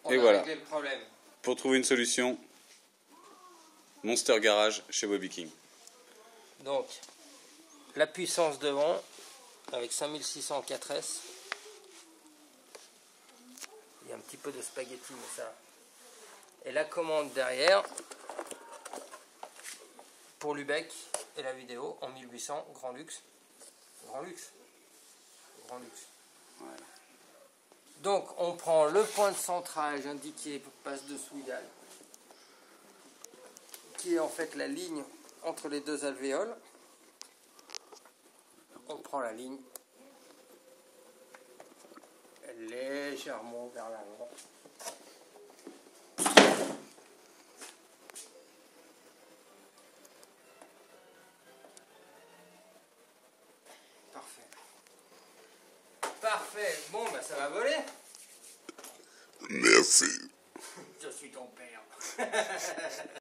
on a réglé le problème. Pour trouver une solution, Monster Garage chez Bobby King. Donc, la puissance devant, avec 5600 4S. Il y a un petit peu de spaghetti, mais ça. Et la commande derrière, pour l'UBEC et la vidéo, en 1800, grand luxe. Grand luxe. Grand luxe. Voilà. Donc, on prend le point de centrage indiqué pour passe de Souillal, qui est en fait la ligne entre les deux alvéoles. On prend la ligne légèrement vers l'avant. Parfait. Parfait. Bon, bah ça va voler. Merci. Je suis ton père.